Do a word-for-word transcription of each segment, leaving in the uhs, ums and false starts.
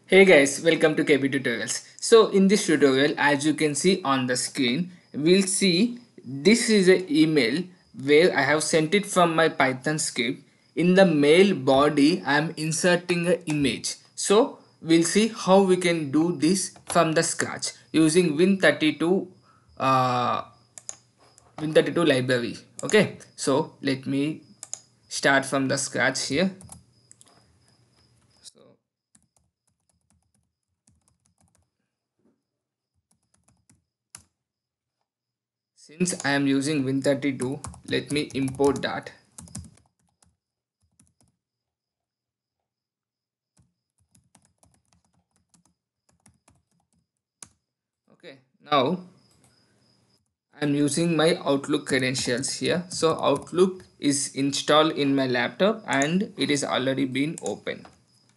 Hey guys, welcome to K B Tutorials. So in this tutorial, as you can see on the screen, we'll see this is an email where I have sent it from my Python script. In the mail body, I am inserting an image. So we'll see how we can do this from the scratch using Win thirty-two uh, Win thirty-two library. Okay, so let me start from the scratch here. So since I am using Win thirty-two, let me import that. Okay, now I'm using my Outlook credentials here. So Outlook is installed in my laptop and it is already been open.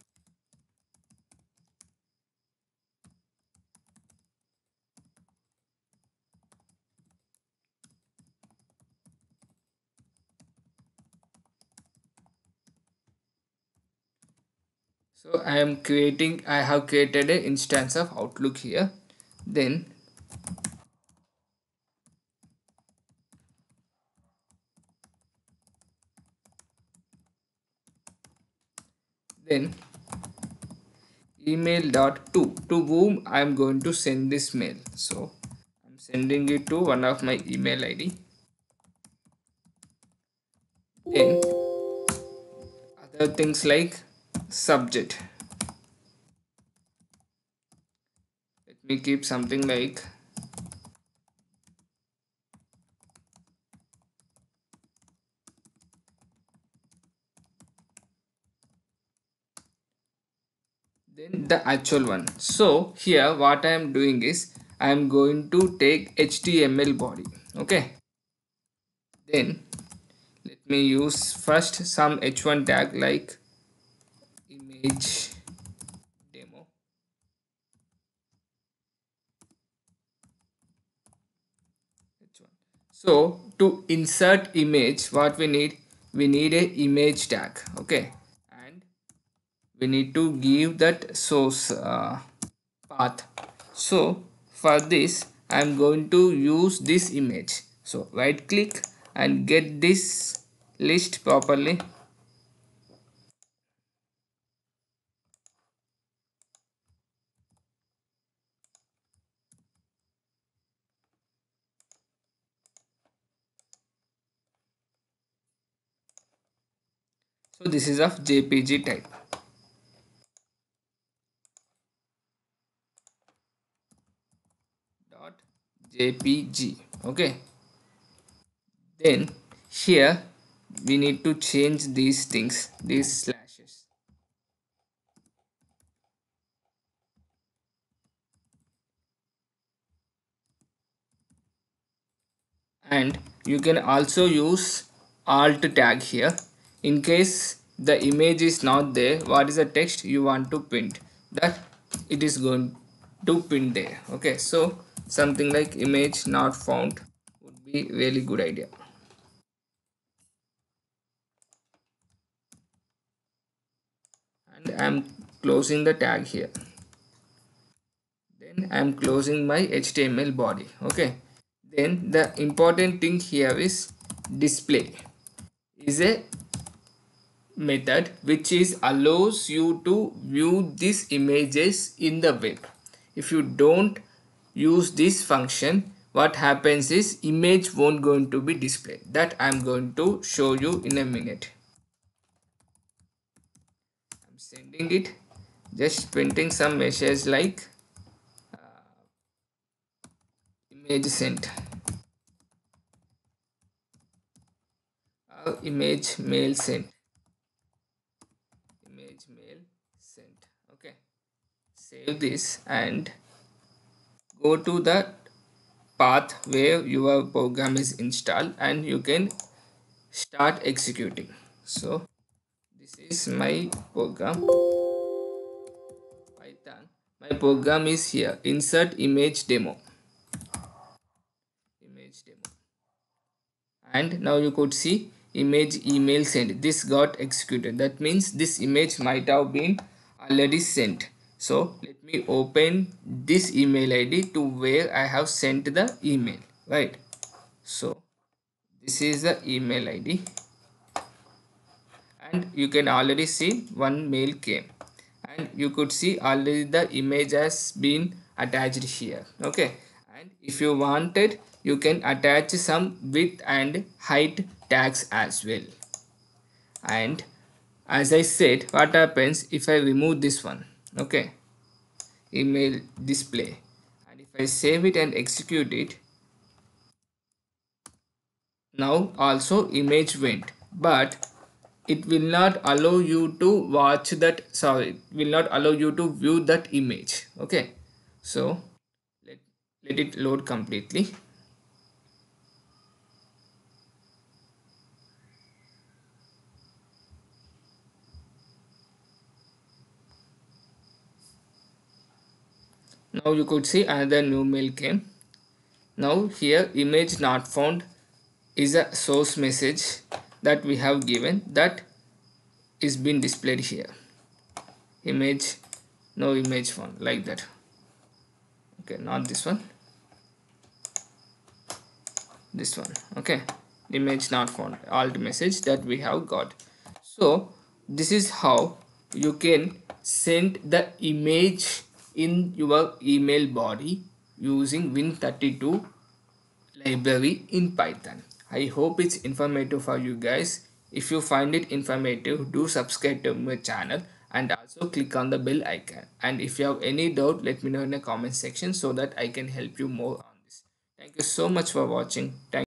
So I am creating, I have created an instance of Outlook here. Then, then email dot to to whom I am going to send this mail. So I'm sending it to one of my email I D. Then other things like subject. Let me keep something like then the actual one. So here what I am doing is I am going to take H T M L body. Okay, then let me use first some H one tag like image demo. H one. So to insert image, what we need, we need a image tag. Okay, and we need to give that source uh, path. So for this I am going to use this image. So right click and get this list properly. So this is of J P G type. Dot J P G. Okay. Then here we need to change these things, these slashes. And you can also use alt tag here in case the image is not there. What is the text you want to print, that it is going to print there. Okay, so something like image not found would be really good idea. And I'm closing the tag here. Then I'm closing my H T M L body. Okay, then the important thing here is display is a method which is allows you to view these images in the web. If you don't use this function, what happens is image won't going to be displayed. That I'm going to show you in a minute. I'm sending it, just printing some message like image sent, uh, image mail sent, image mail sent. Okay, save this and go to the path where your program is installed and you can start executing. So this is my program Python. My program is here, insert image demo, image demo, and now you could see image email sent. This got executed. That means this image might have been already sent. So let me open this email I D to where I have sent the email, right? So this is the email I D, and you can already see one mail came, and you could see already the image has been attached here. Okay, and if you wanted, you can attach some width and height tags as well. And as I said, what happens if I remove this one? Okay, email display, and if I save it and execute it, now also image went, but it will not allow you to watch that, sorry, it will not allow you to view that image. Okay, so let, let it load completely. Now you could see another new mail came. Now here image not found is a source message that we have given, that is being displayed here. Image, no image found, like that. Okay, not this one, this one. Okay, image not found, alt message that we have got. So this is how you can send the image in your email body using Win thirty-two library in Python. I hope it's informative for you guys. If you find it informative, do subscribe to my channel and also click on the bell icon. And if you have any doubt, let me know in the comment section so that I can help you more on this. Thank you so much for watching. Thank